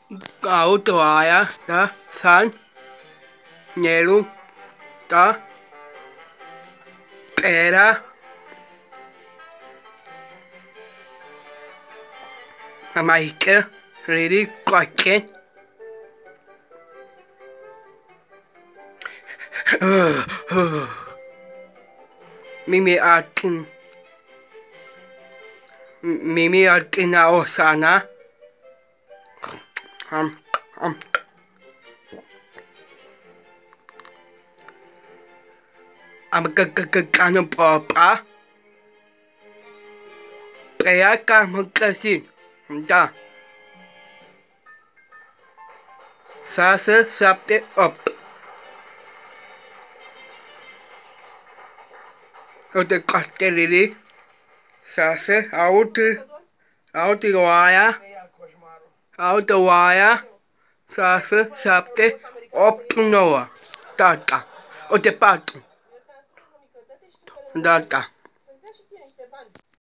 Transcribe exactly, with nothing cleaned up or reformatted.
Autoaia, da, san, nelu, da, pera, Jamaica, really, coche, Mimi atin, Mimi atina osana, um, um. I'm gonna papa. Kaya ka magkasi. Da. Sasa sapte up. O de castelli. Sasa out. Out the wire. Out the wire. Sasa sapte up noa. Tata. O de pato. Data.